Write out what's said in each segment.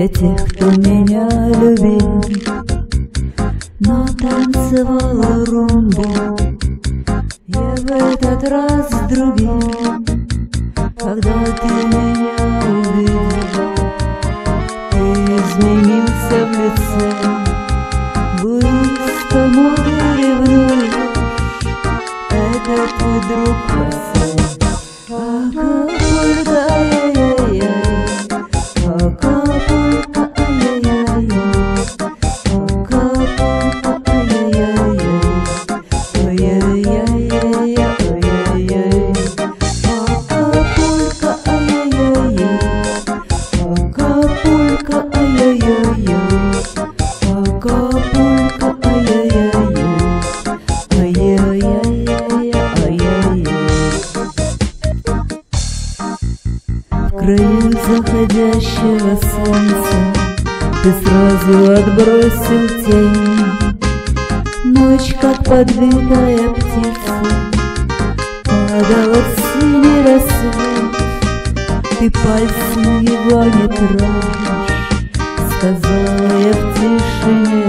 для тех, кто меня любил, но танцевала румбу я в этот раз с другим. Когда ты меня увидел, ты изменился в лице, будто море ревнуешь, это твой друг Хосе. Акапулько, ай-яй-яй, Акапулько, ай-яй-яй, Акапулько, ай-яй-яй, ай-яй-яй-яй, ай-яй-яй, Акапулько, ай-яй-яй, Акапулько, ай-яй-яй, Акапулько, ай-яй-яй, ай-яй-яй. В краю заходящего солнца ты сразу отбросил тень. Ночь, как подбитая птица, падала в синий рассвет. Ты пальцем его не трожь, сказала я в тишине.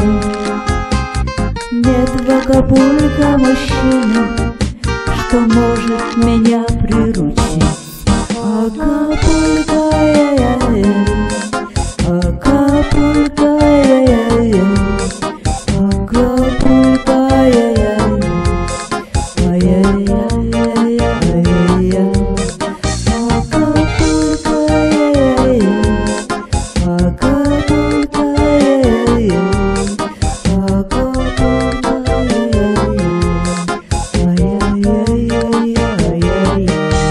Нет в Акапулько мужчины, что может меня приручить. Акапулько, ай-яй-яй, Акапулько, ай-яй-яй, Акапулько, ай-яй-яй, ай-яй-яй, ай-яй-яй, Акапулько, ай-яй-яй, Акапулько, ай-яй-яй, Акапулько, ай-яй-яй, ай-яй-яй.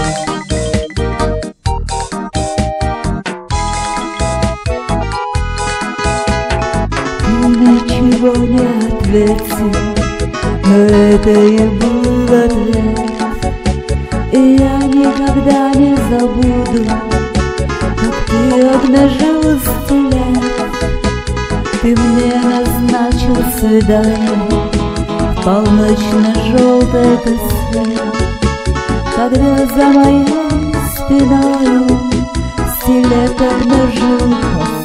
Ничего не ответил, но это и был ответ. И я никогда не забуду, как ты обнажил стилет. Ты мне назначил свидание в полночно-желтой косе, когда за моей спиной стилет обнажил Хосе.